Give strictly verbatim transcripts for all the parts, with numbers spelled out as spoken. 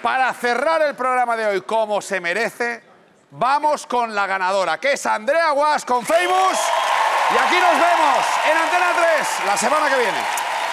para cerrar el programa de hoy como se merece, vamos con la ganadora, que es Andrea Guasch con Famous. Y aquí nos vemos en Antena tres la semana que viene.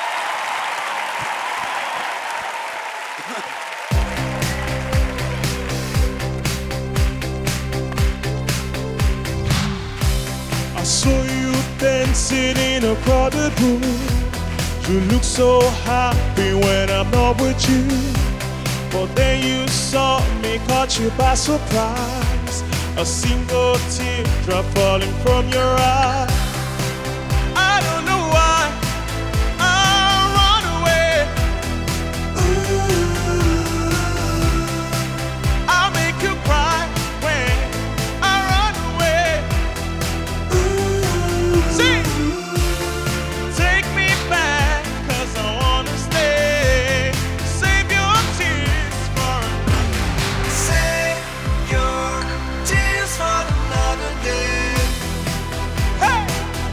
I saw you dancing in a crowded room. You look so happy when I'm not with you. But then you saw me, caught you by surprise. A single teardrop falling from your eye. I don't know why I run away. Ooh, I'll make you cry when I run away. Ooh, see, take me back, 'cause I wanna stay. Save your tears for save your tears for another day. Hey!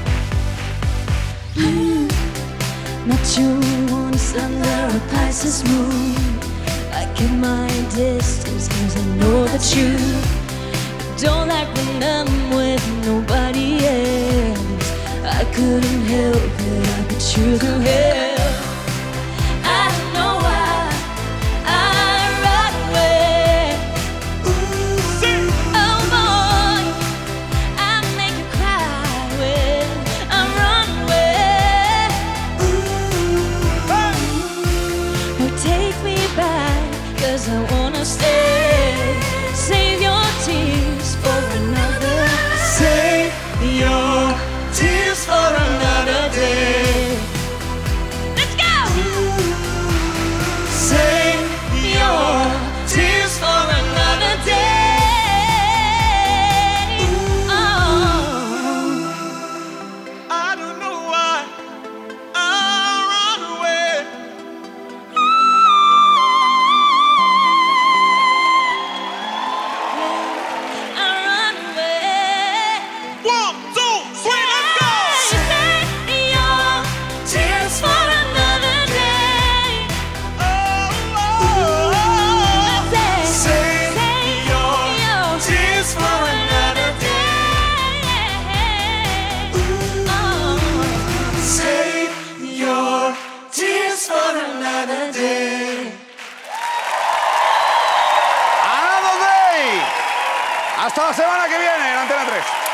Mm, not you once under a Pisces moon. I keep my distance 'cause I know that you don't like when I'm with nobody else. I couldn't help it, I bet you could help. I don't know why I run away. See, Oh boy, I make you cry when I run away. hey! Oh, take me back, 'cause I wanna stay. Save your tears for another. Save your tears for another day. Let's go! Save your tears for another day. Oh. I don't know why I run away. I run away. One, two, three, let's go! Save your tears for another day. Oh, oh, oh. Say, Save save your your tears for another day. Oh. Save your tears for another day. ¡Another day! Hasta la semana que viene en Antena tres.